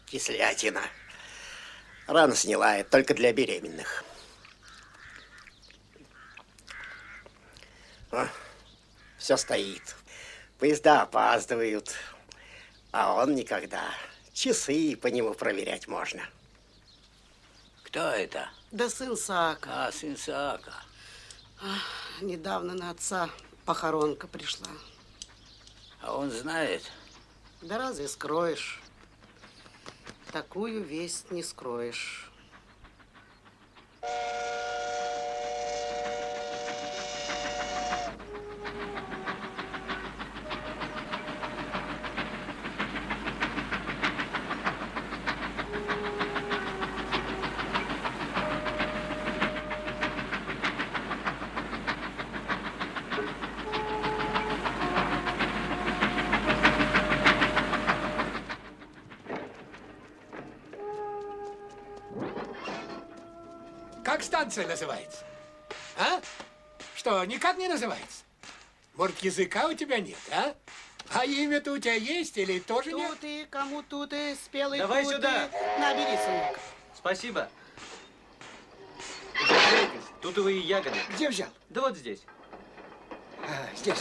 Кислятина. Рано сняла, это только для беременных. Все стоит. Поезда опаздывают. А он никогда. Часы по нему проверять можно. Кто это? Да сын Саака. А, сын Саака. Недавно на отца похоронка пришла. А он знает? Да разве скроешь? Такую весть не скроешь. Как станция называется? А? Что, никак не называется? Может, языка у тебя нет, а? А имя-то у тебя есть или тоже нет? Тут и кому тут и спелый. Давай сюда. Набери, сынок. Спасибо. Угощайтесь. Тутовые ягоды. Где взял? Да вот здесь. Здесь.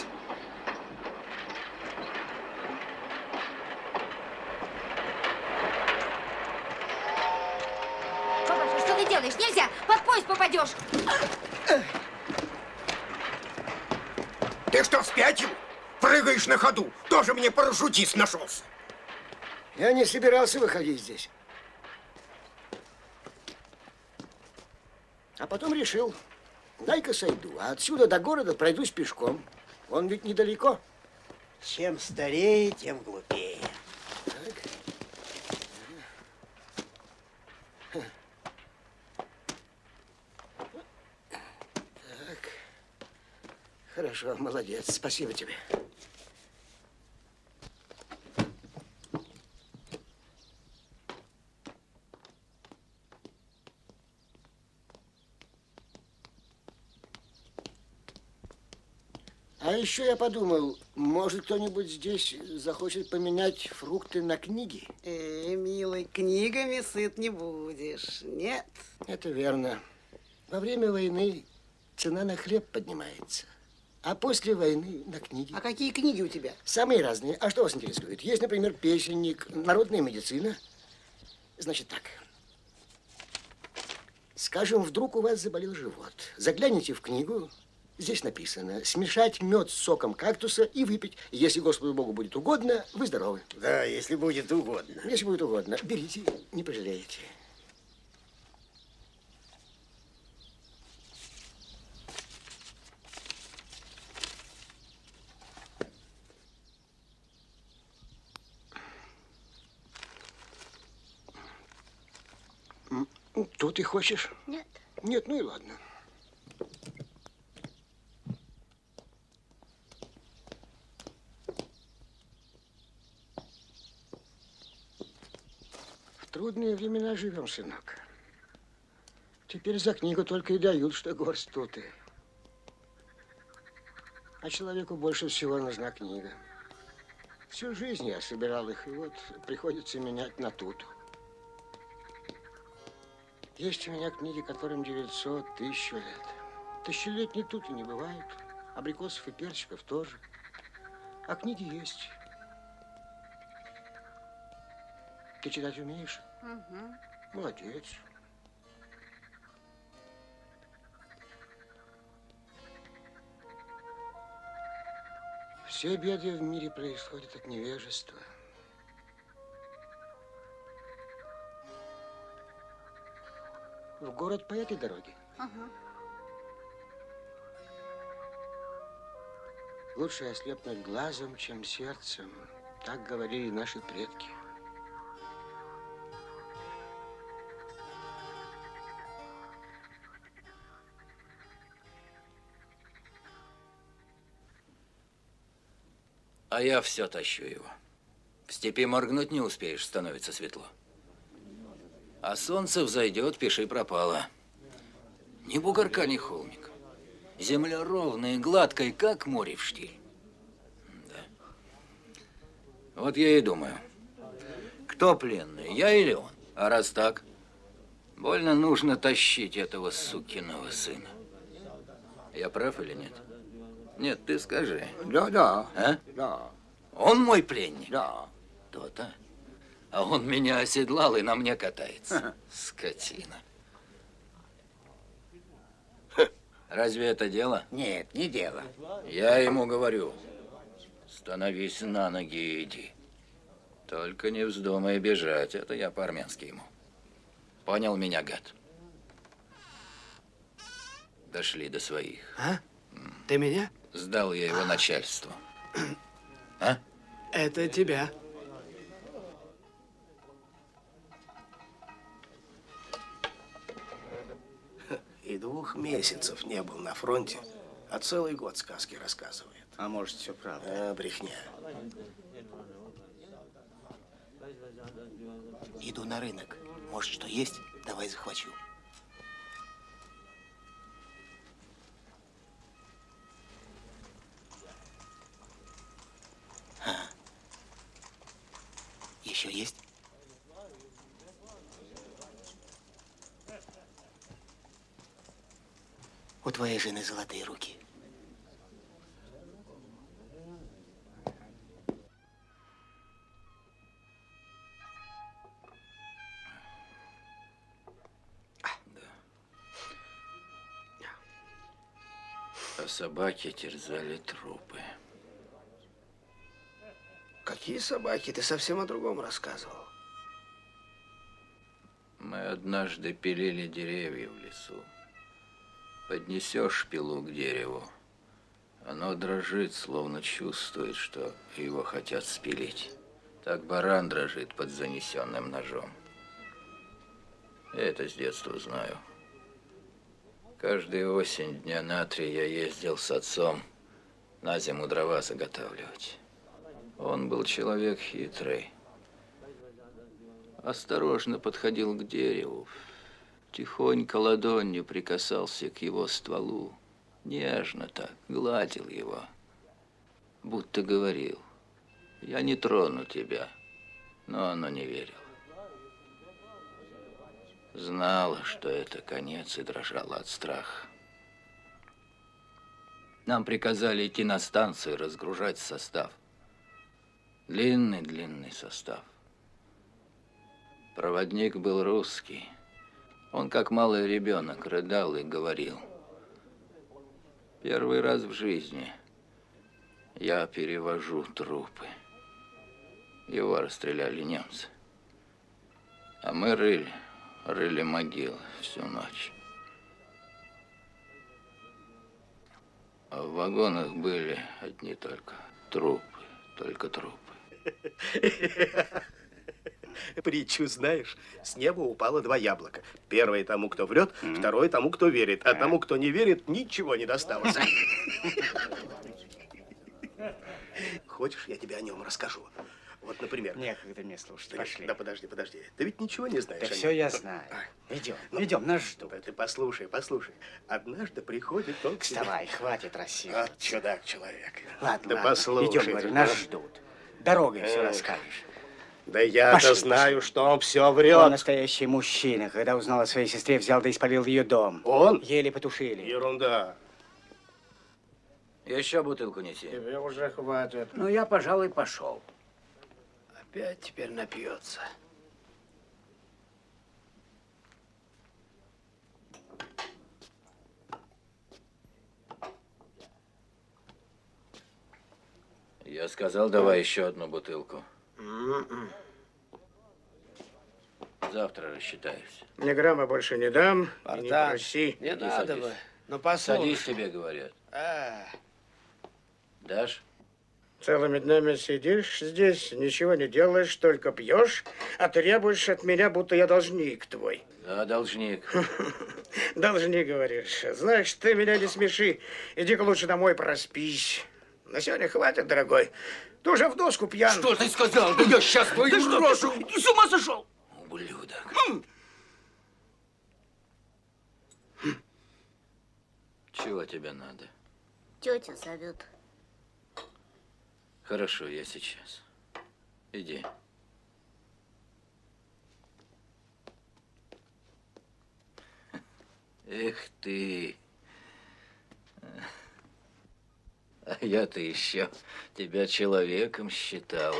Папаша, что ты делаешь? Нельзя! Под поезд попадешь! Ты что, спятил? Прыгаешь на ходу. Тоже мне парашютист нашелся. Я не собирался выходить здесь. А потом решил, дай-ка сойду. А отсюда до города пройдусь пешком. Он ведь недалеко. Чем старее, тем глупее. Так. Так. Хорошо, молодец. Спасибо тебе. А еще я подумал, может, кто-нибудь здесь захочет поменять фрукты на книги? Милый, книгами сыт не будешь. Нет. Это верно. Во время войны цена на хлеб поднимается, а после войны на книги. А какие книги у тебя? Самые разные. А что вас интересует? Есть, например, песенник, народная медицина. Значит так. Скажем, вдруг у вас заболел живот. Загляните в книгу. Здесь написано, смешать мед с соком кактуса и выпить. Если Господу Богу будет угодно, вы здоровы. Да, если будет угодно. Если будет угодно. Берите, не пожалеете. Тут и хочешь? Нет. Нет, ну и ладно. В трудные времена живем, сынок. Теперь за книгу только и дают, что горсть туты. А человеку больше всего нужна книга. Всю жизнь я собирал их, и вот приходится менять на туту. Есть у меня книги, которым 900, 1000 лет. Тысячелетней туты не бывает. Абрикосов и перчиков тоже. А книги есть. Ты читать умеешь? Угу. Молодец. Все беды в мире происходят от невежества. В город по этой дороге? Ага. Лучше ослепнуть глазом, чем сердцем. Так говорили наши предки. А я все тащу его. В степи моргнуть не успеешь, становится светло. А солнце взойдет, пиши пропало. Ни бугорка, ни холмик. Земля ровная и гладкая, как море в штиль. Да. Вот я и думаю, Кто пленный, я или он? А раз так, больно нужно тащить этого сукиного сына. Я прав или нет? Нет, ты скажи. Да. А? Да. Он мой пленник? Да. То-то. А он меня оседлал и на мне катается. Скотина. Разве это дело? Нет, не дело. Я ему говорю, становись на ноги и иди. Только не вздумай бежать, это я по-армянски ему. Понял меня, гад? Дошли до своих. А? Ты меня? Сдал я его начальству. А? Это тебя. И 2 месяцев не был на фронте, а целый год сказки рассказывает. А может, все правда? Брехня. Иду на рынок. Может, что есть? Давай захвачу. Еще есть? У твоей жены золотые руки. А собаки терзали трупы. Какие собаки? Ты совсем о другом рассказывал. Мы однажды пилили деревья в лесу. Поднесешь пилу к дереву, оно дрожит, словно чувствует, что его хотят спилить. Так баран дрожит под занесенным ножом. Я это с детства знаю. Каждую осень дня на 3 я ездил с отцом на зиму дрова заготавливать. Он был человек хитрый. Осторожно подходил к дереву, тихонько ладонью прикасался к его стволу, нежно так гладил его, будто говорил: «Я не трону тебя», но оно не верило. Знала, что это конец, и дрожала от страха. Нам приказали идти на станцию, разгружать состав. Длинный состав. Проводник был русский. Он, как малый ребенок, рыдал и говорил: «Первый раз в жизни я перевожу трупы». Его расстреляли немцы. А мы рыли могилы всю ночь. А в вагонах были одни только трупы, только трупы. Притчу знаешь? С неба упало 2 яблока. Первое тому, кто врет, второе тому, кто верит. А тому, кто не верит, ничего не досталось. Хочешь, я тебе о нем расскажу? Вот, например... Некогда мне слушать. Пошли. Да подожди. Ты ведь ничего не знаешь. Да все я знаю. Идем, нас ждут. Да ты послушай. Однажды приходит он к себе... Вставай, хватит рассеиваться. Вот чудак человек. Ладно, послушай. Идем, говорю, нас ждут. Дорогой все расскажешь. Да я-то знаю, что он все врет. Он настоящий мужчина. Когда узнал о своей сестре, взял да и спалил ее дом. Он? Еле потушили. Ерунда. Еще бутылку неси. Тебе уже хватит. Ну, я, пожалуй, пошел. Опять теперь напьется. Я сказал, давай еще одну бутылку. Завтра рассчитаюсь. Ни грамма больше не дам. И не проси. Не Иди надо садись. бы. Ну, послушай. Садись, тебе говорят. Дашь? Целыми днями сидишь здесь, ничего не делаешь, только пьешь, а требуешь от меня, будто я должник твой. Да, должник. Должник, говоришь. Знаешь, ты меня не смеши. Иди-ка лучше домой проспись. На сегодня хватит, дорогой. Ты уже в доску пьян. Что ты сказал? Да я сейчас твою брошу. Ты с ума сошел? Ублюдок. Чего тебе надо? Тетя зовет. Хорошо, я сейчас. Иди. Эх ты. А я-то еще тебя человеком считал.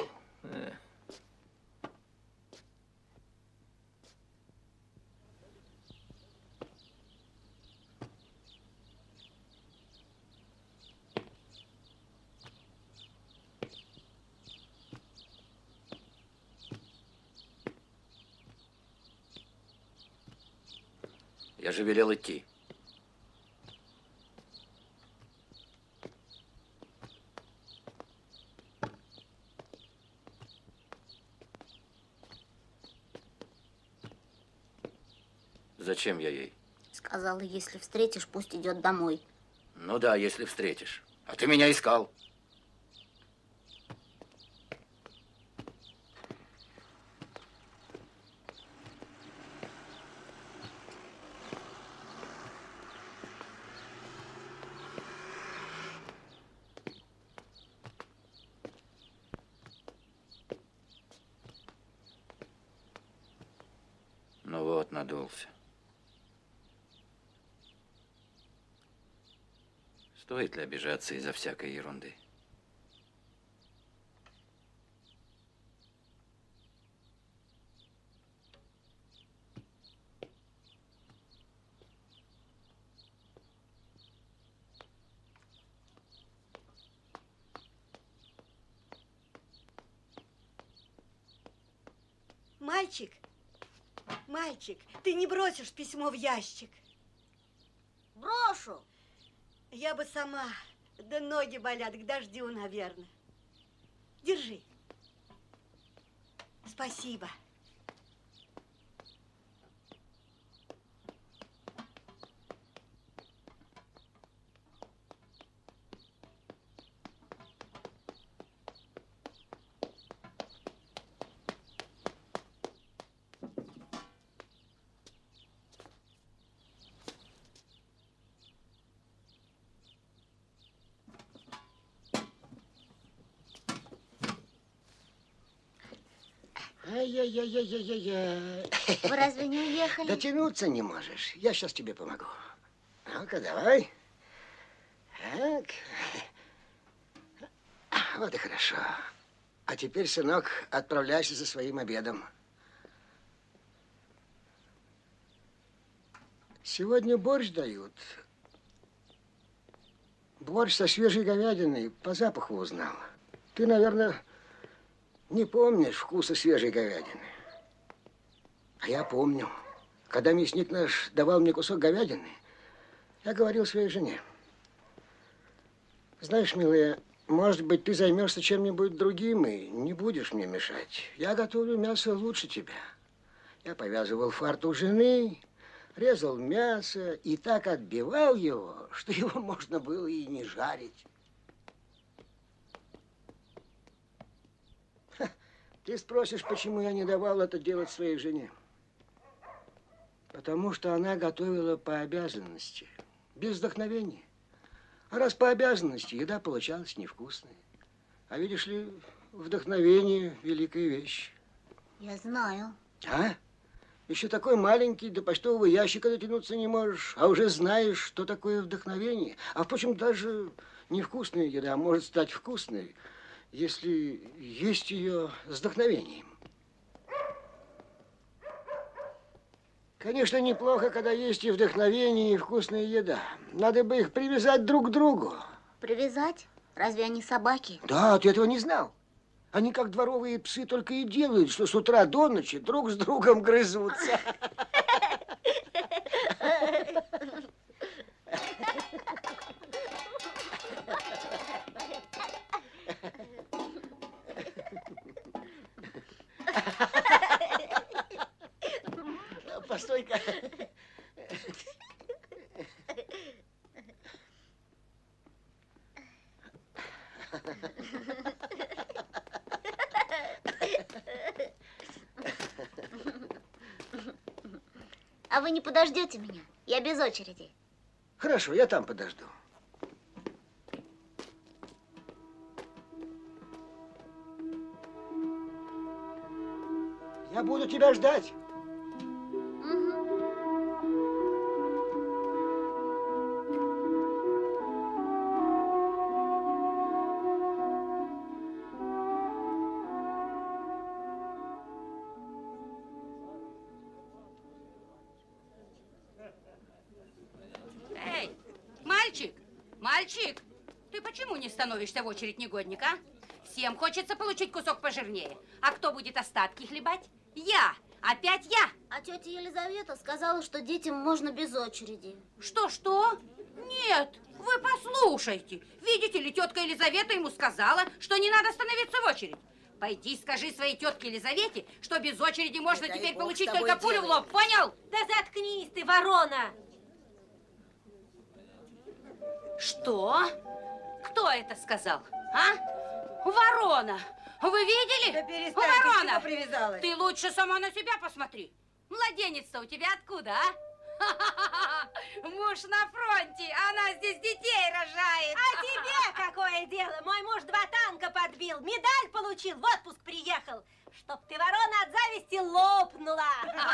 Я же велел идти. Зачем я ей? Сказала, если встретишь, пусть идет домой. Ну да, если встретишь. А ты меня искал. Ну вот, надулся. Стоит ли обижаться из-за всякой ерунды? Мальчик, мальчик, ты не бросишь письмо в ящик? Брошу. Я бы сама. Да ноги болят к дождю, наверное. Держи. Спасибо. Ай-яй-яй-яй-яй-яй. Вы разве не уехали? Дотянуться не можешь. Я сейчас тебе помогу. Ну-ка, давай. Так. Вот и хорошо. А теперь, сынок, отправляйся за своим обедом. Сегодня борщ дают. Борщ со свежей говядиной. По запаху узнал. Ты, наверное, не помнишь вкуса свежей говядины. А я помню. Когда мясник наш давал мне кусок говядины, я говорил своей жене: знаешь, милая, может быть, ты займешься чем-нибудь другим и не будешь мне мешать. Я готовлю мясо лучше тебя. Я повязывал фартук жены, резал мясо и так отбивал его, что его можно было и не жарить. Ты спросишь, почему я не давал это делать своей жене? Потому что она готовила по обязанности, без вдохновения. А раз по обязанности, еда получалась невкусная. А видишь ли, вдохновение – великая вещь. Я знаю. А? Еще такой маленький, до почтового ящика дотянуться не можешь, а уже знаешь, что такое вдохновение. А, впрочем, даже невкусная еда может стать вкусной, если есть ее с вдохновением. Конечно, неплохо, когда есть и вдохновение, и вкусная еда. Надо бы их привязать друг к другу. Привязать? Разве они собаки? Да, ты этого не знал. Они, как дворовые псы, только и делают, что с утра до ночи друг с другом грызутся. Постой-ка. А вы не подождете меня? Я без очереди. Хорошо, я там подожду. Я буду тебя ждать. Мальчик, ты почему не становишься в очередь, негодник, а? Всем хочется получить кусок пожирнее. А кто будет остатки хлебать? Я! Опять я! А тетя Елизавета сказала, что детям можно без очереди. Что? Нет, вы послушайте. Видите ли, тетка Елизавета ему сказала, что не надо становиться в очередь. Пойди скажи своей тетке Елизавете, что без очереди можно теперь получить только пулю в лоб, понял? Да заткнись ты, ворона! Что? Кто это сказал, а? Ворона! Вы видели? Да перестань, Ворона! ты чего привязалась? Ты лучше сама на себя посмотри. Младенец-то у тебя откуда, а? Муж на фронте, она здесь детей рожает. А тебе какое дело? Мой муж 2 танка подбил, медаль получил, в отпуск приехал. Чтоб ты, ворона, от зависти лопнула.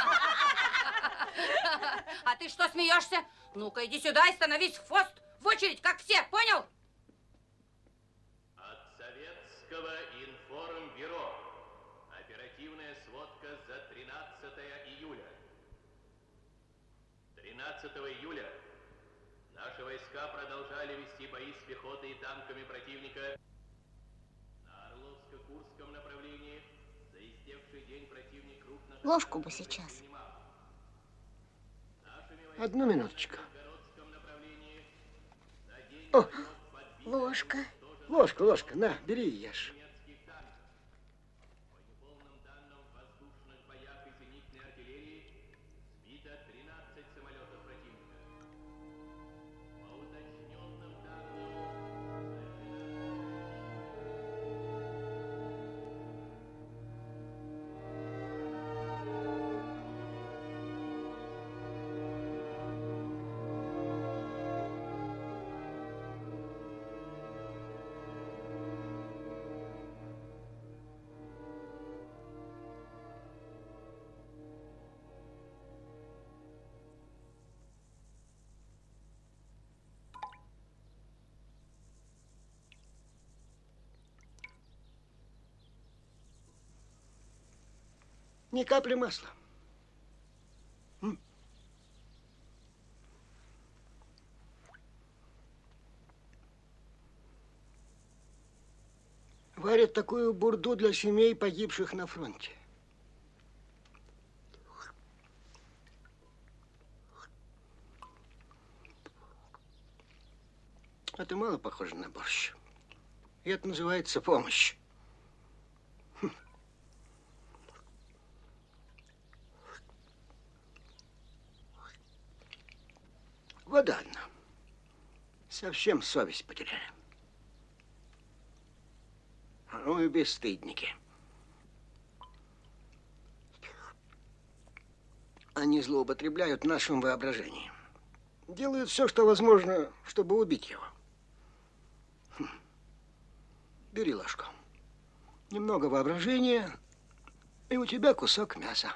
А ты что смеешься? Ну-ка, иди сюда и становись в хвост, в очередь, как все, понял? От Советского информбюро. Оперативная сводка за 13 июля. 13 июля наши войска продолжали вести бои с пехотой и танками противника на Орловско-Курском направлении. За истекший день противник крупно... Ложку бы сейчас. Одну минуточку. О, ложка. Ложка, на, бери и ешь. Ни капли масла. Варят такую бурду для семей, погибших на фронте. Это мало похоже на борщ. И это называется помощь. Вода одна. Совсем совесть потеряли. Ну и бесстыдники. Они злоупотребляют нашим воображением. Делают все, что возможно, чтобы убить его. Бери ложку. Немного воображения, и у тебя кусок мяса.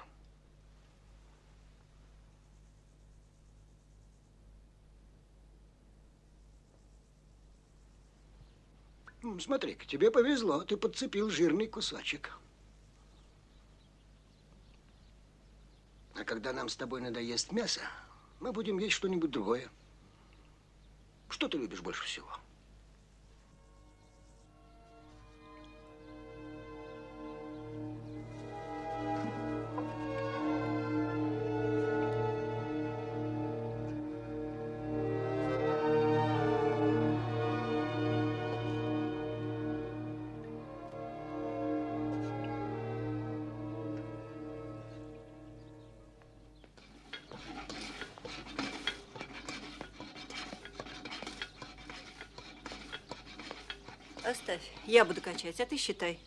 Смотри-ка, тебе повезло, ты подцепил жирный кусочек. А когда нам с тобой надоест мясо, мы будем есть что-нибудь другое. Что ты любишь больше всего? Оставь, я буду качать, а ты считай.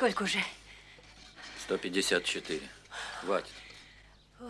Сколько уже? 154. Хватит. Ой.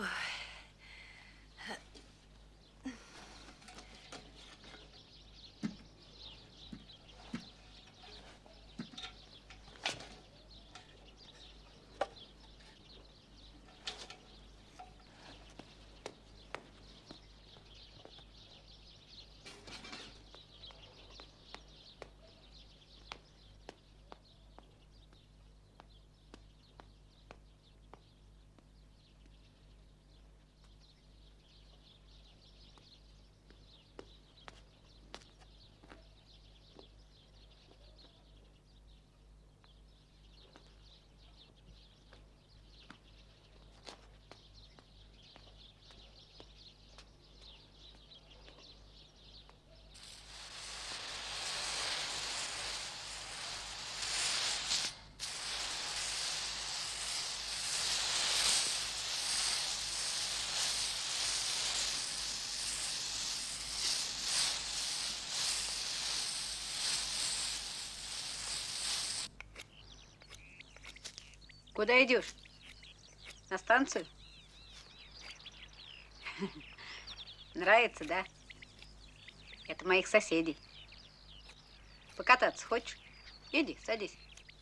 Куда идешь? На станцию? Нравится, да? Это моих соседей. Покататься хочешь? Иди, садись.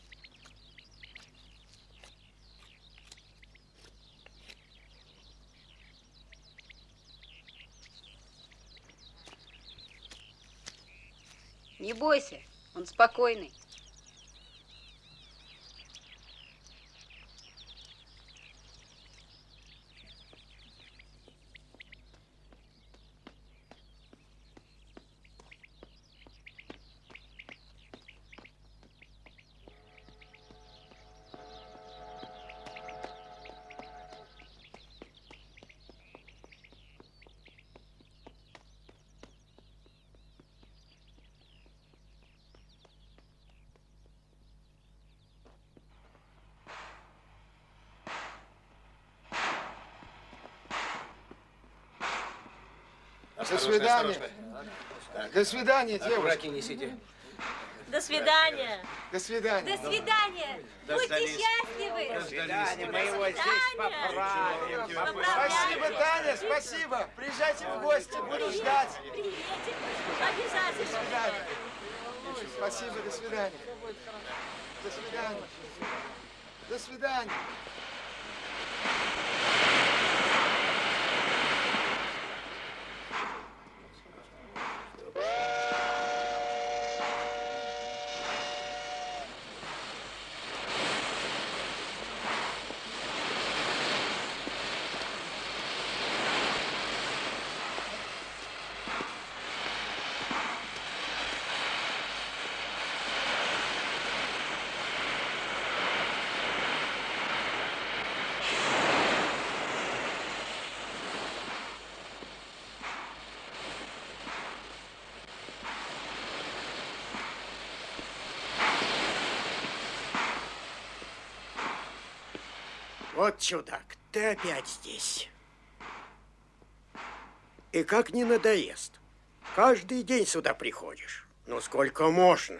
Не бойся, он спокойный. До свидания. До свидания, девушка. Несите. До свидания. До свидания. До свидания. Будьте счастливы. До свидания. Мы его здесь поправим. Спасибо, Таня, спасибо. Приезжайте в гости, буду ждать. Приедем. Обязательно. До свидания. Спасибо, до свидания. До свидания. До свидания. Вот чудак, ты опять здесь. И как не надоест? Каждый день сюда приходишь. Ну, сколько можно?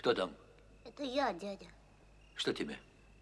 Кто там? Это я, дядя. Что тебе?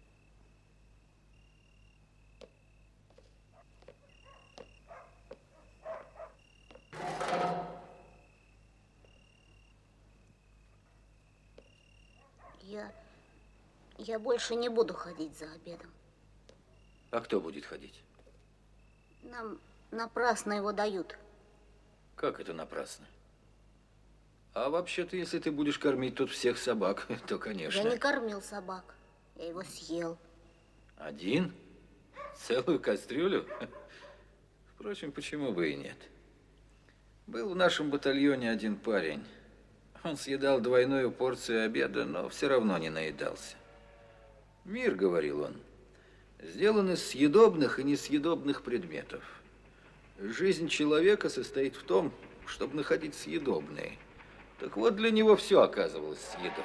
Я больше не буду ходить за обедом. А кто будет ходить? Нам напрасно его дают. Как это напрасно? А вообще-то, если ты будешь кормить тут всех собак, то, конечно. Я не кормил собак. Я его съел. Один? Целую кастрюлю? Впрочем, почему бы и нет? Был в нашем батальоне один парень. Он съедал двойную порцию обеда, но все равно не наедался. Мир, говорил он, сделан из съедобных и несъедобных предметов. Жизнь человека состоит в том, чтобы находить съедобные. Так вот, для него все оказывалось съедобным.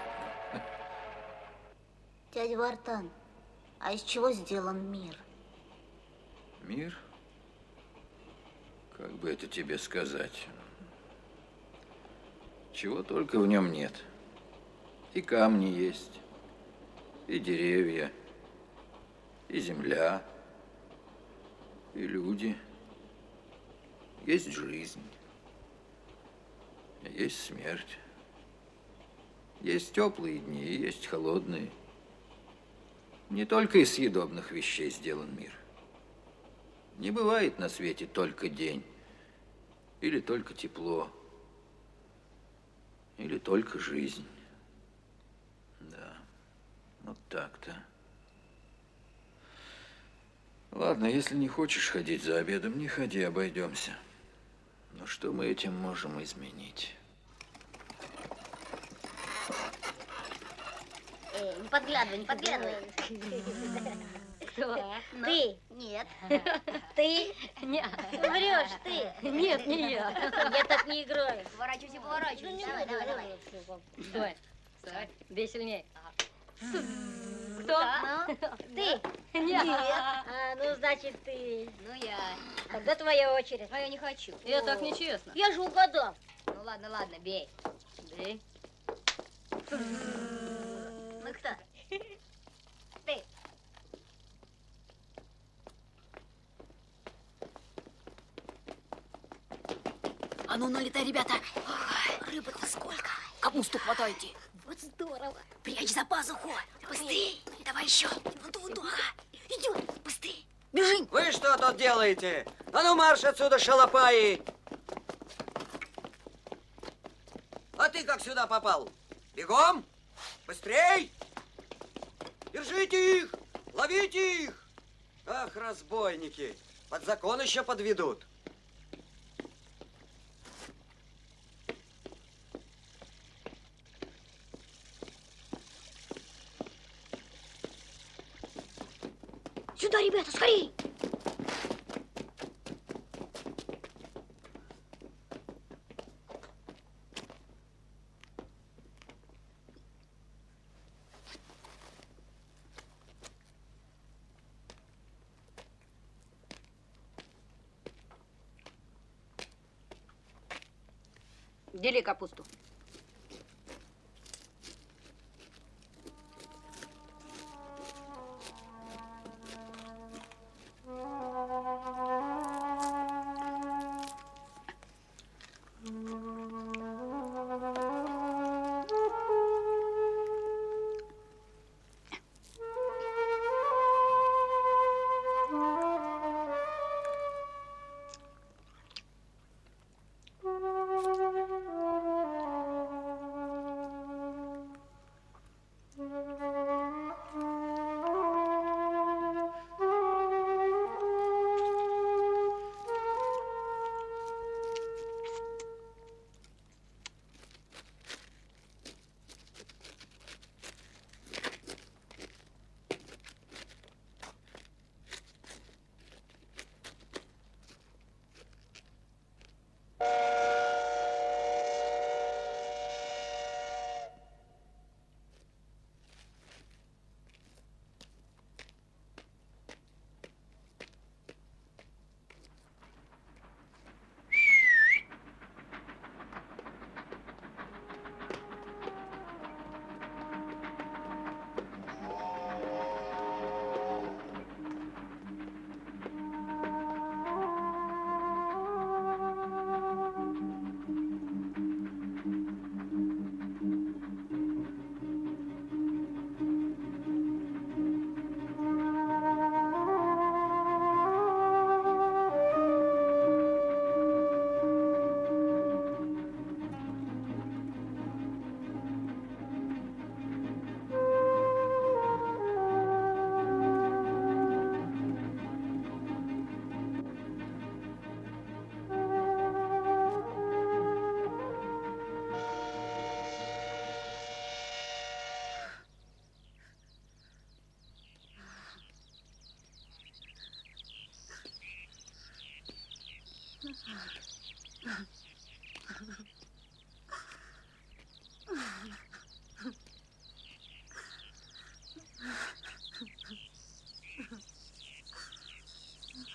Дядя Вартан, а из чего сделан мир? Мир? Как бы это тебе сказать? Чего только в нем нет. И камни есть, и деревья, и земля, и люди. Есть жизнь, есть смерть. Есть теплые дни, и есть холодные. Не только из съедобных вещей сделан мир. Не бывает на свете только день, или только тепло, или только жизнь. Да, вот так-то. Ладно, если не хочешь ходить за обедом, не ходи, обойдемся. Но что мы этим можем изменить? Не подглядывай, не подглядывай. Кто? Ну, Ты? Нет. Ты? Нет. Врешь ты? Нет, не я. Я так не играю. Поворачивайся, поворачивайся. Давай, давай, давай. Стой, стой, бей сильнее. Кто? Ты? Нет. А, ну, значит, ты. Ну, я. Тогда твоя очередь. А я не хочу. Я так нечестно. Я же угадал. Ну, ладно, ладно, бей. Бей. Ну, кто? Ты. А ну, налетай, ребята. Рыбы-то сколько. Капусту хватайте. Вот здорово. Прячь за пазуху. Быстрей. Давай еще. Вон туда. Идем. Быстрей. Бежим. Вы что тут делаете? А ну марш отсюда, шалопаи. А ты как сюда попал? Бегом. Быстрей. Держите их. Ловите их. Ах, разбойники. Под закон еще подведут. Сюда, ребята, скорей! Дели капусту.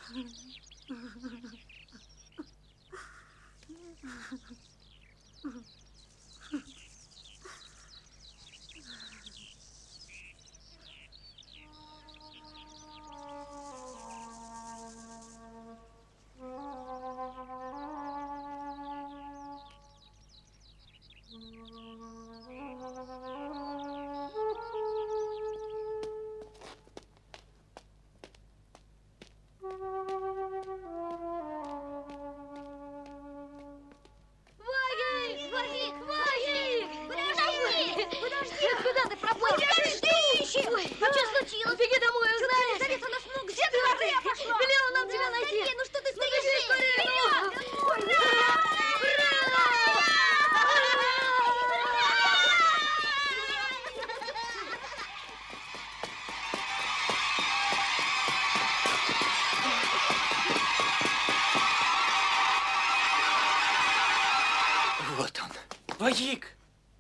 Вагик!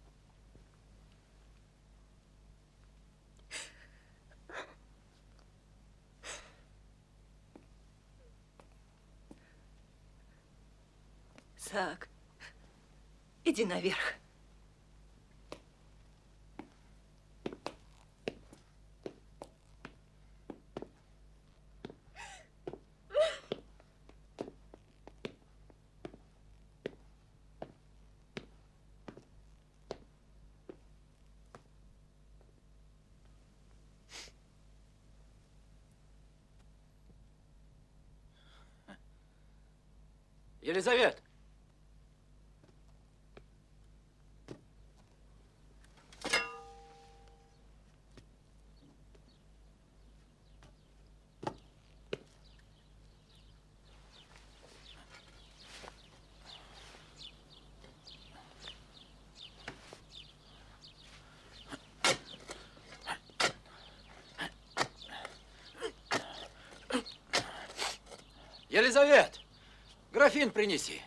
Зак, иди наверх. Елизавета! Елизавета! Графин принеси.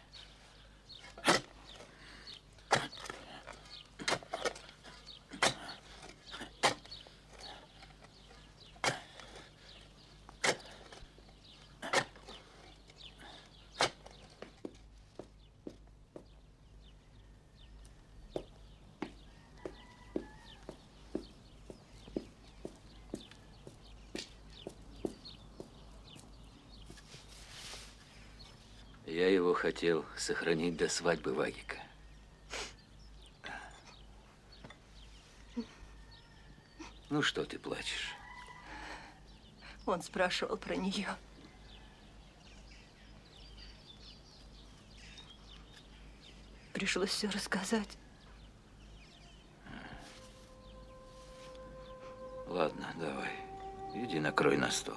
Я его хотел сохранить до свадьбы Вагика. Ну что ты плачешь? Он спрашивал про нее. Пришлось все рассказать. Ладно, давай. Иди накрой на стол.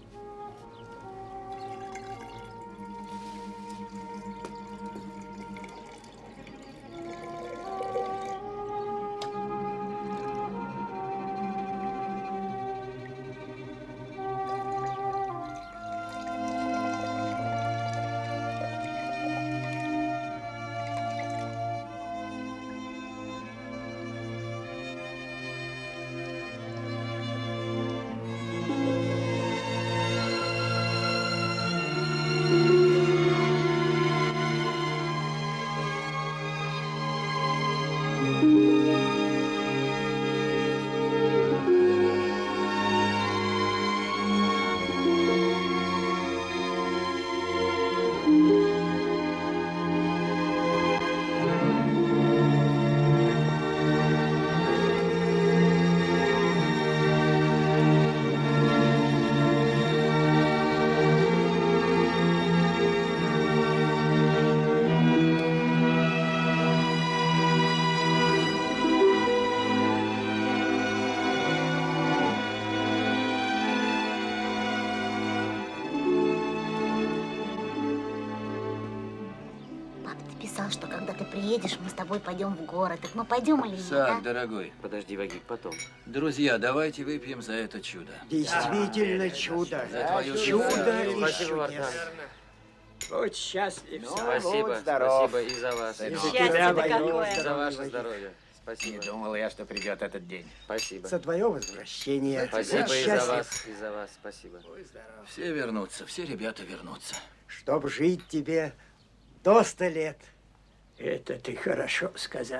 Что когда ты приедешь, мы с тобой пойдем в город. Так мы пойдем или нет? Сак, дорогой. Подожди, Вагик, потом. Друзья, давайте выпьем за это чудо. Действительно чудо. За твою чудо и Спасибо, чудес. Вартан. Будь счастлив. Спасибо, будь здоров. спасибо и за вас. И за тебя, И за ваше здоровье. Спасибо. Не думал я, что придет этот день. Спасибо. За твое возвращение. Спасибо и Счастья. за вас, и за вас. Спасибо. Все вернутся, все ребята вернутся. Чтоб жить тебе до 100 лет. Это ты хорошо сказал.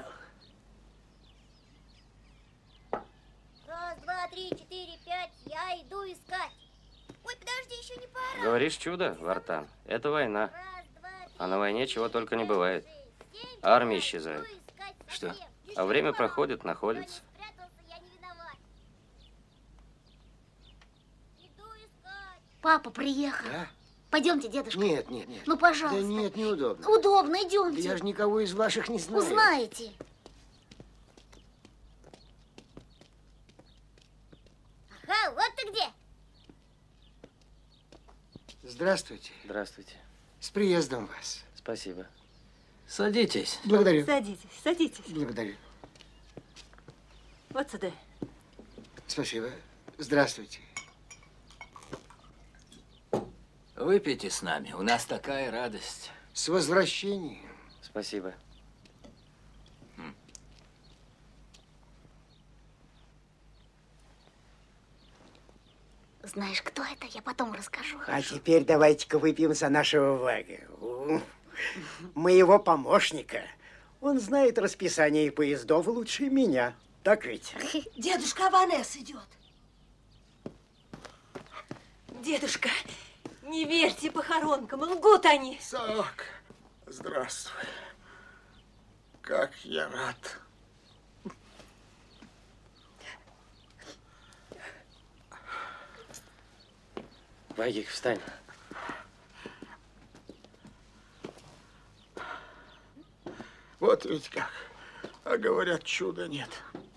1, 2, 3, 4, 5. Я иду искать. Ой, подожди, еще не пора. Говоришь чудо, Вартан? Это война. А на войне чего только не бывает. Армии исчезают. Что? А время проходит, находится. Папа приехал. Да? Пойдемте, дедушка. Нет, нет, нет. Ну, пожалуйста. Да нет, неудобно. Удобно, Да идемте. я же никого из ваших не знаю. Узнаете. Ага, вот ты где. Здравствуйте. Здравствуйте. С приездом вас. Спасибо. Садитесь. Благодарю. Садитесь, садитесь. Благодарю. Вот сюда. Спасибо. Здравствуйте. Выпейте с нами, у нас такая радость. С возвращением. Спасибо. Знаешь, кто это? Я потом расскажу. А теперь давайте-ка выпьем за нашего Вага. Моего помощника. Он знает расписание поездов лучше меня. Так ведь? Дедушка Аванес идет. Дедушка, не верьте похоронкам, лгут они. Сок, здравствуй. Как я рад. Вагик, встань. Вот ведь как. А говорят, чуда нет.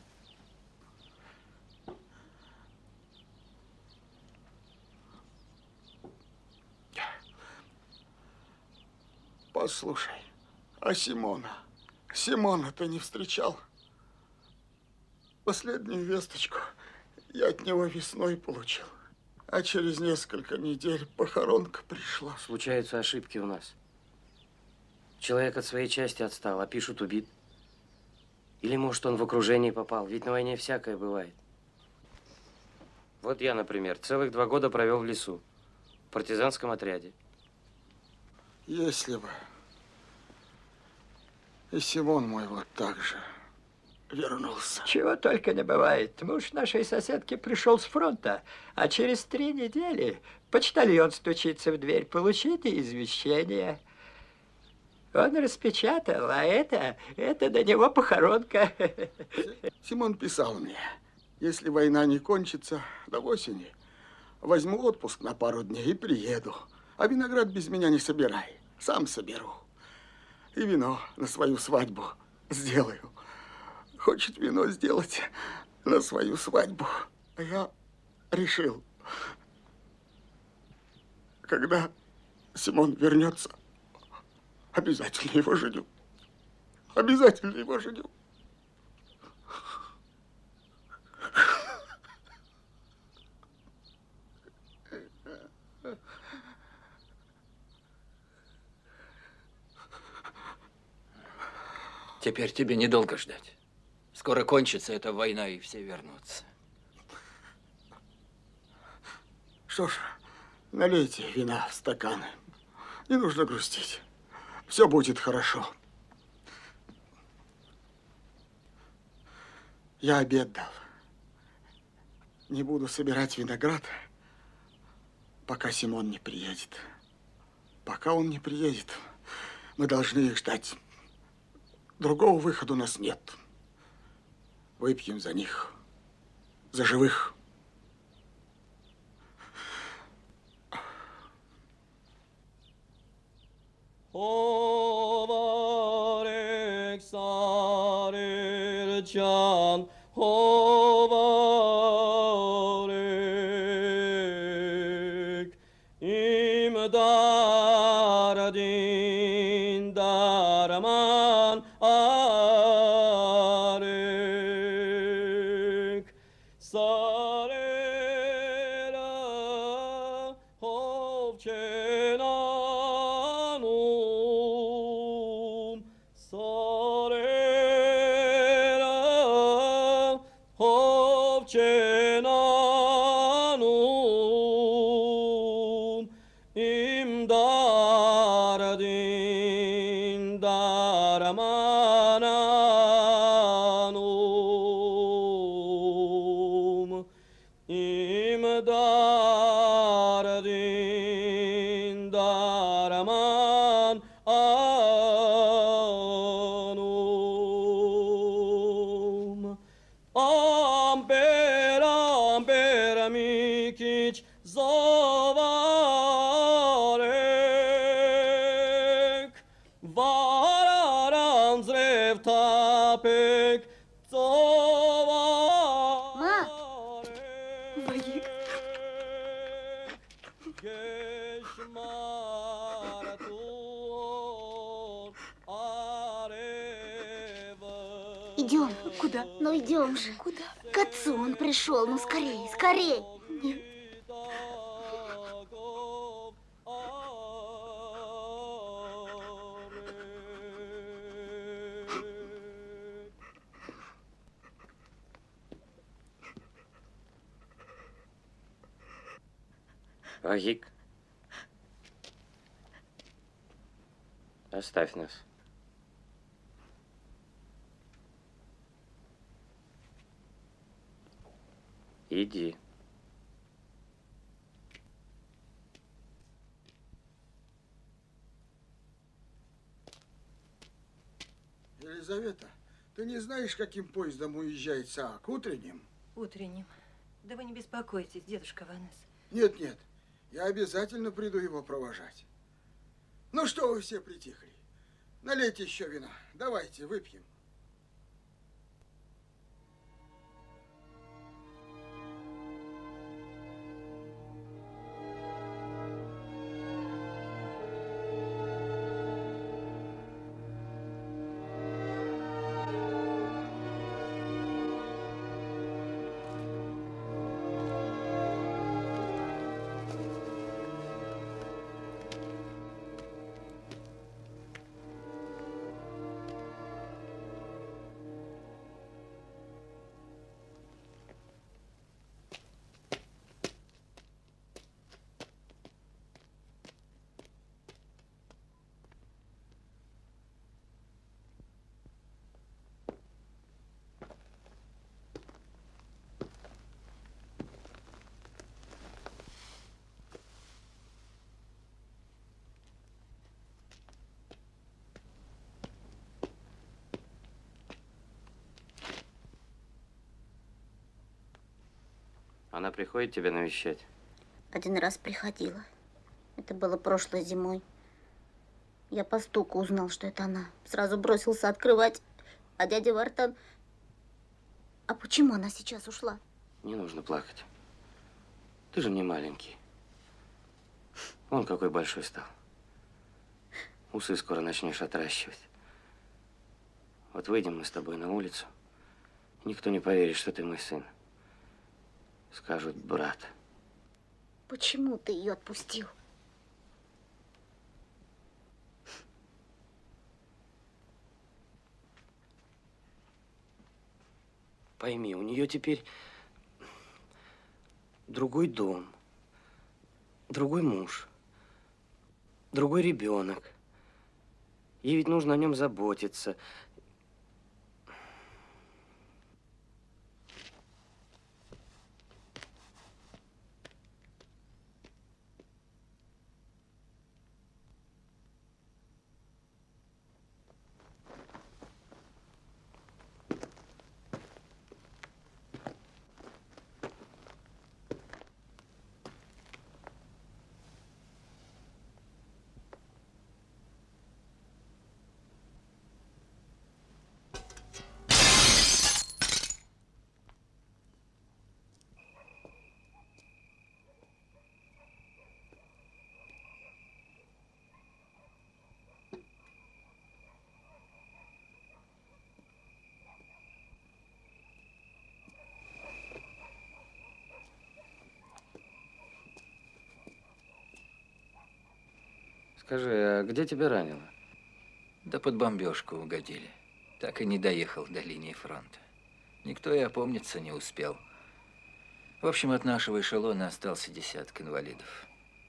Послушай, а Симона? Симона ты не встречал? Последнюю весточку я от него весной получил. А через несколько недель похоронка пришла. Случаются ошибки у нас. Человек от своей части отстал, а пишут убит. Или, может, он в окружении попал. Ведь на войне всякое бывает. Вот я, например, целых 2 года провел в лесу. В партизанском отряде. Если бы и Симон мой вот так же вернулся. Чего только не бывает. Муж нашей соседки пришел с фронта, а через 3 недели почтальон стучится в дверь. Получите извещение. Он распечатал, а это до него похоронка. Симон писал мне, если война не кончится до осени, возьму отпуск на пару дней и приеду. А виноград без меня не собирай, сам соберу. И вино на свою свадьбу сделаю. Хочет вино сделать на свою свадьбу. А я решил, когда Симон вернется, обязательно его женю. Обязательно его женю. Теперь тебе недолго ждать. Скоро кончится эта война, и все вернутся. Что ж, налейте вина в стаканы. Не нужно грустить. Все будет хорошо. Я обед дал. Не буду собирать виноград, пока Симон не приедет. Пока он не приедет, мы должны их ждать. Другого выхода у нас нет. Выпьем за них, за живых. daraman anum. Amper, amper, mikic, zavarek, vararan zrev tapek, Вагик. Идем. Куда? Ну идем же. Куда? К отцу он пришел. Ну скорее, скорее. Нет. Вагик, оставь нас. Иди. Елизавета, ты не знаешь, каким поездом уезжает Саак? Утренним? Утренним. Да вы не беспокойтесь, дедушка Ванес. Нет, нет. Я обязательно приду его провожать. Ну что вы все притихли? Налейте еще вина. Давайте, выпьем. Она приходит тебя навещать? Один раз приходила. Это было прошлой зимой. Я по стуку узнал, что это она. Сразу бросился открывать. А дядя Вартан... А почему она сейчас ушла? Не нужно плакать. Ты же не маленький. Вон какой большой стал. Усы скоро начнешь отращивать. Вот выйдем мы с тобой на улицу. Никто не поверит, что ты мой сын. Скажут, брат. Почему ты ее отпустил? Пойми, у нее теперь другой дом, другой муж, другой ребенок. Ей ведь нужно о нем заботиться. Скажи, а где тебя ранило? Да под бомбежку угодили. Так и не доехал до линии фронта. Никто и опомниться не успел. В общем, от нашего эшелона остался десяток инвалидов.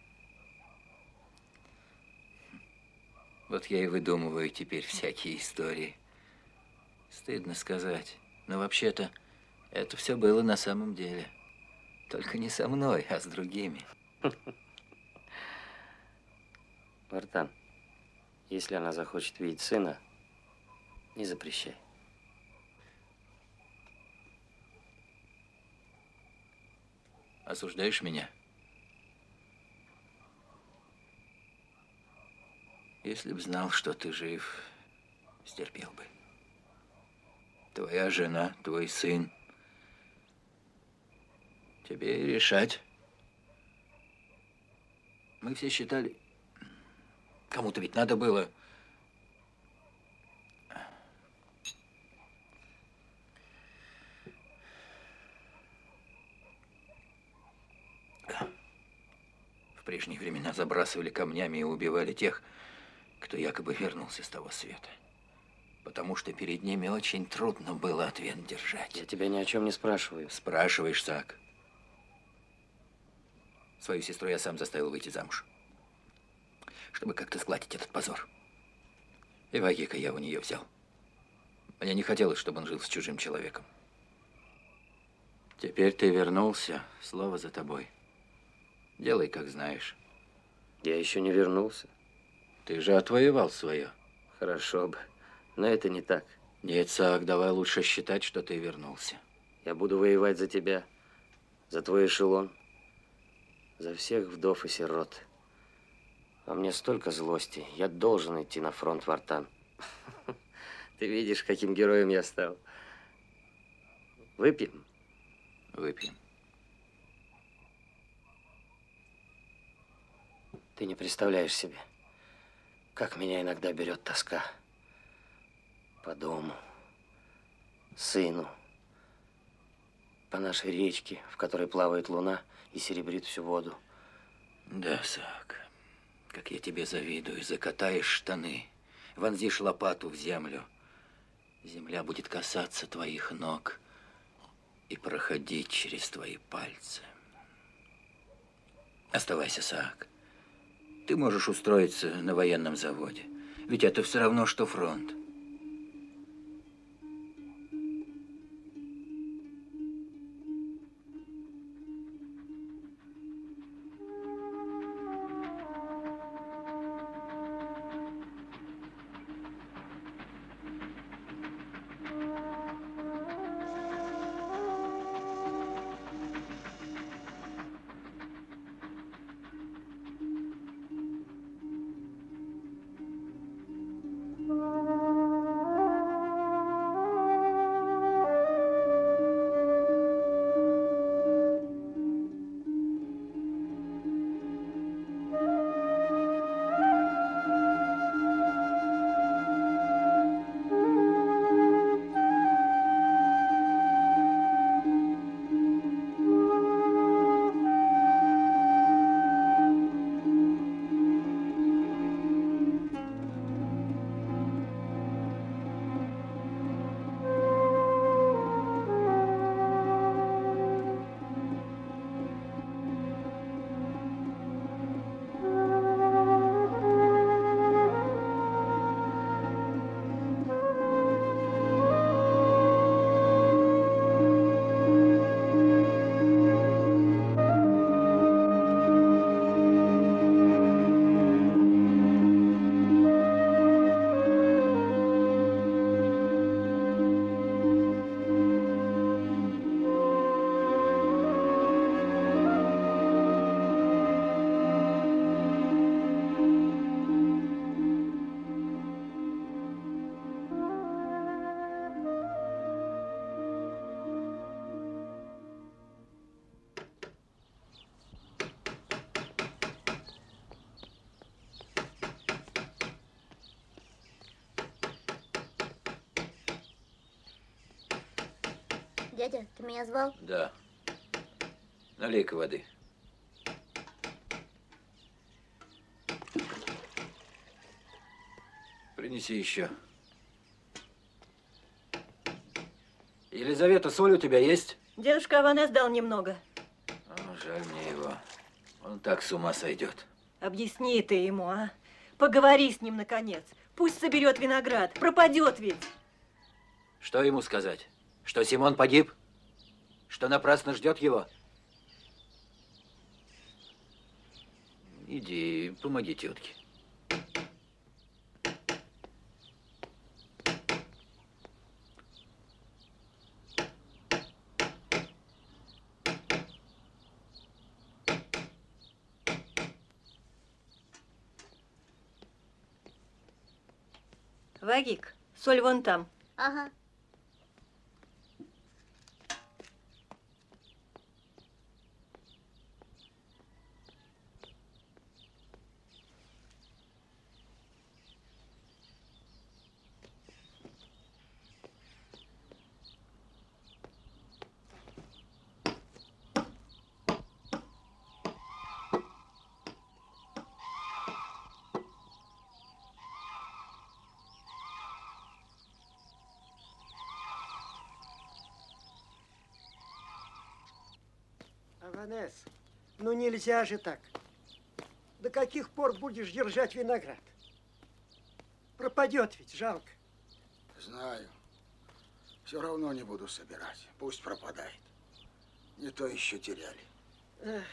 Вот я и выдумываю теперь всякие истории. Стыдно сказать, но вообще-то это все было на самом деле. Только не со мной, а с другими. Вартан, если она захочет видеть сына, не запрещай. Осуждаешь меня? Если б знал, что ты жив, стерпел бы. Твоя жена, твой сын. Тебе решать. Мы все считали, кому-то ведь надо было. В прежние времена забрасывали камнями и убивали тех, кто якобы вернулся с того света. Потому что перед ними очень трудно было ответ держать. Я тебя ни о чем не спрашиваю. Спрашиваешь, Саак. Свою сестру я сам заставил выйти замуж, чтобы как-то сгладить этот позор. И Вагика я у нее взял. Мне не хотелось, чтобы он жил с чужим человеком. Теперь ты вернулся, слово за тобой. Делай, как знаешь. Я еще не вернулся. Ты же отвоевал свое. Хорошо бы, но это не так. Нет, Саак, давай лучше считать, что ты вернулся. Я буду воевать за тебя, за твой эшелон, за всех вдов и сирот. А мне столько злости. Я должен идти на фронт, Вартан. Ты видишь, каким героем я стал. Выпьем? Выпьем. Ты не представляешь себе, как меня иногда берет тоска. По дому, сыну, по нашей речке, в которой плавает луна и серебрит всю воду. Да, Саак, как я тебе завидую. Закатаешь штаны, вонзишь лопату в землю. Земля будет касаться твоих ног и проходить через твои пальцы. Оставайся, Саак. Ты можешь устроиться на военном заводе. Ведь это все равно, что фронт. Дядя, ты меня звал? Да. Налей-ка воды. Принеси еще. Елизавета, соль у тебя есть? Дедушка Аванес дал немного. О, жаль мне его. Он так с ума сойдет. Объясни ты ему, а? Поговори с ним, наконец. Пусть соберет виноград. Пропадет ведь. Что ему сказать? Что Симон погиб? Что напрасно ждет его? Иди, помоги тетке. Вагик, соль вон там. Ага. Аванес, ну нельзя же так. До каких пор будешь держать виноград? Пропадет ведь, жалко. Знаю. Все равно не буду собирать. Пусть пропадает. Не то еще теряли. Эх.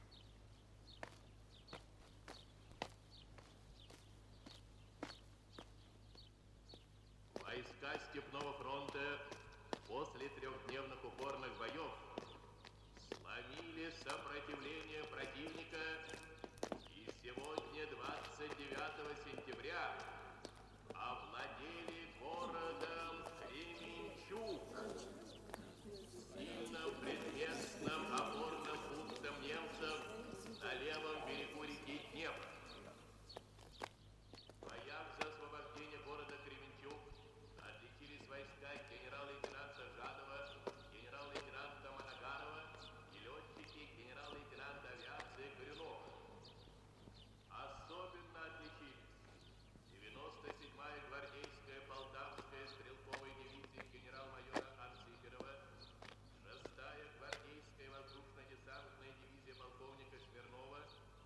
Войска Степного фронта после трехдневных упорных боев сломили сопротивление противника, и сегодня, 29 сентября, овладели городом Кременчуг, сильным предместным опорным пунктом немцев на левом берегу реки Днепр. В боях за освобождение города Кременчуг отличились войска генерал-лейтенанта Жадова, генерал-лейтенанта Моногарова и летчики генерал-лейтенанта авиации Горюнова. Особенно отличились 97-я гвардейская Полтавская стрелковая дивизия генерал-майора Арцикерова, 6-я гвардейская воздушно-десантная дивизия полковника Смирнова,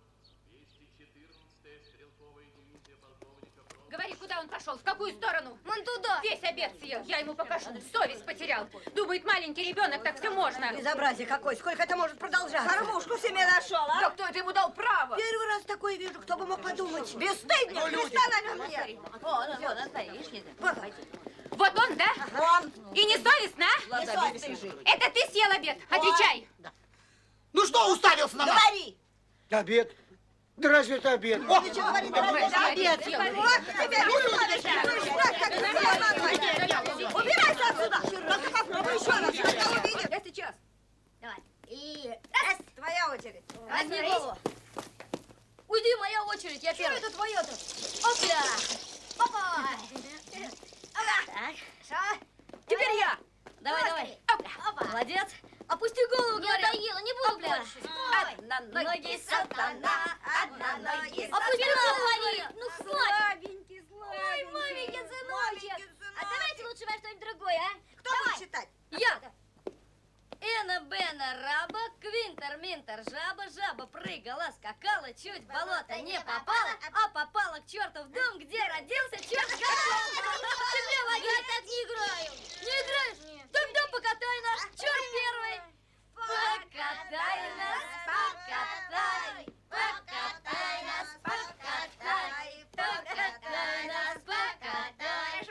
214-я стрелковая дивизия полковника Фролова. Говори, куда он пошел, в какую сторону? Вон туда. Весь обед съел, я ему покажу. Совесть потерял. Думает, маленький ребенок, так все можно. Безобразие какое, сколько это может продолжаться? Кормушку себе нашел, а? Да кто это ему дал право? Первый раз такое вижу, кто бы мог подумать. Бесстыдник, перестань на мне. Вон, оставишь, Вот он, да? Он. И не совестно, а? Это ты съел обед, отвечай. Ну что уставился на нас? Говори. Обед? Да разве это обед? О! Ты что говоришь? Это обед. Вот тебя бессовестно. Будешь брать, как ты. Убирайся отсюда. Только попробуй еще раз. Я увидит. Я сейчас. Давай. И раз. Твоя очередь. Возьми голову. Уйди, моя очередь, я первый. Что это твое-то? Опля. Опа. Так. Хорошо. Теперь я. Давай, давай. Опа. Молодец. Опусти голову, говорю. Надоело, не буду больше. Одноногий сатана, одноногий сатана. Опусти голову, говори. Ну, хватит. Ой, маменькин сыночек. А давайте лучше во что-нибудь другое, а? Кто будет читать? Я. Эна, Бена, раба, Квинтер, Минтер, жаба, жаба прыгала, скакала, чуть в болото не попала, а попала к черту в дом, где родился черт. Тебе, Вадим, Я так не играю. не играешь? Тогда покатай нас, черт первый. Покатай нас, покатай, покатай нас, покатай, покатай нас, покатай.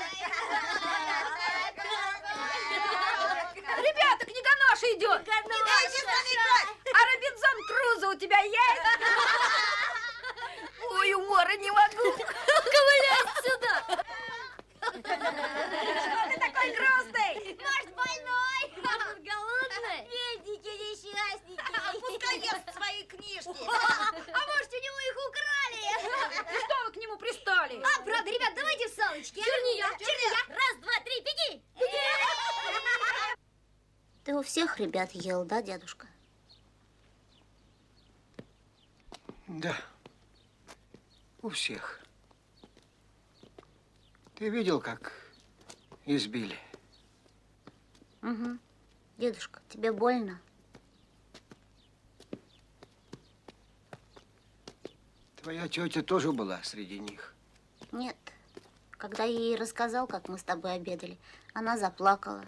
Ребята, книгоноша идет. А Робинзон Крузо у тебя есть? Ой, умора не могу. Ковыляй сюда. Что ты такой грустный? Может, больной? Может, голодный? Бедненький, несчастненький. Пускай ест свои книжки. А может, у него их украли? Что вы к нему пристали? А, правда, ребят, давайте в салочки. Черния. Раз, два, три, беги. Ты у всех ребят ел, да, дедушка? Да. У всех. Ты видел, как избили? Угу. Дедушка, тебе больно? Твоя тетя тоже была среди них. Нет. Когда я ей рассказал, как мы с тобой обедали, она заплакала.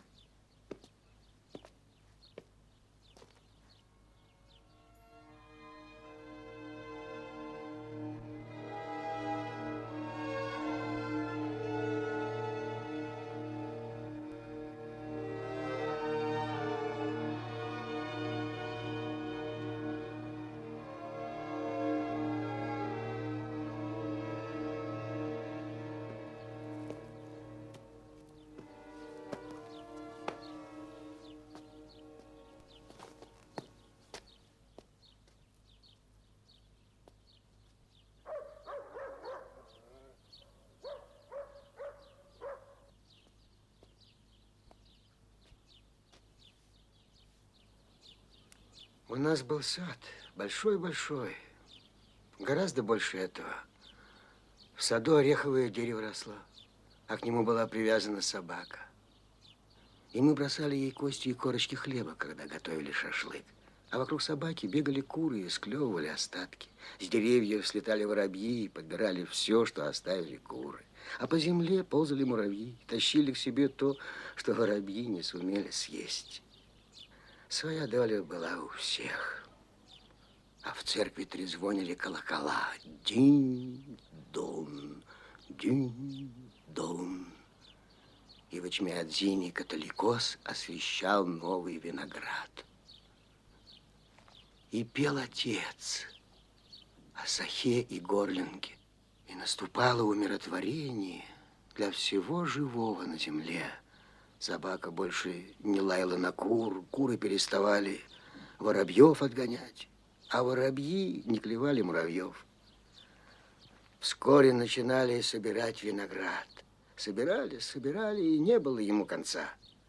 У нас был сад, большой-большой, гораздо больше этого. В саду ореховое дерево росло, а к нему была привязана собака. И мы бросали ей кости и корочки хлеба, когда готовили шашлык. А вокруг собаки бегали куры и склевывали остатки. С деревьев слетали воробьи и подбирали все, что оставили куры. А по земле ползали муравьи, тащили к себе то, что воробьи не сумели съесть. Своя доля была у всех. А в церкви трезвонили колокола. Динь-дон, динь-дон. И в Эчмиадзине католикос освещал новый виноград. И пел отец о сахе и горлинге. И наступало умиротворение для всего живого на земле. Собака больше не лаяла на кур, куры переставали воробьев отгонять, а воробьи не клевали муравьев. Вскоре начинали собирать виноград. Собирали, и не было ему конца.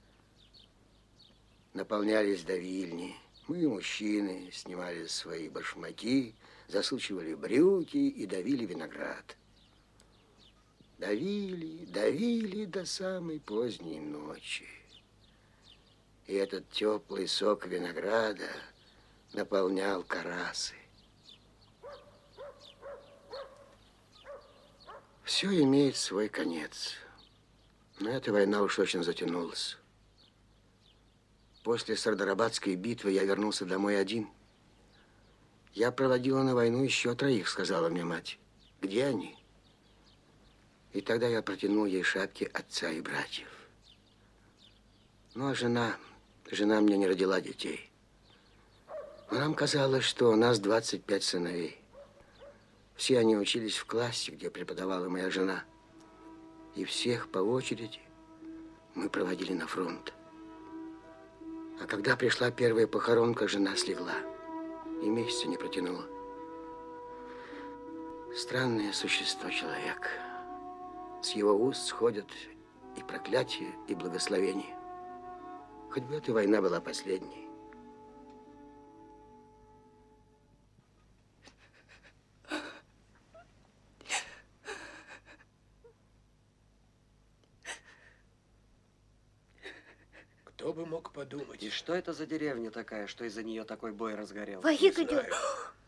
Наполнялись давильни. Мы, мужчины, снимали свои башмаки, засучивали брюки и давили виноград. Давили до самой поздней ночи. И этот теплый сок винограда наполнял карасы. Все имеет свой конец. Но эта война уж очень затянулась. После Сардарабадской битвы я вернулся домой один. Я проводила на войну еще 3, сказала мне мать. Где они? И тогда я протянул ей шапки отца и братьев. Ну, а жена мне не родила детей. Но нам казалось, что у нас 25 сыновей. Все они учились в классе, где преподавала моя жена. И всех по очереди мы проводили на фронт. А когда пришла первая похоронка, жена слегла. И месяца не протянула. Странное существо человек. С его уст сходят и проклятие, и благословение. Хоть бы эта война была последней. Кто бы мог подумать? И что это за деревня такая, что из-за нее такой бой разгорелся? Вахик идет.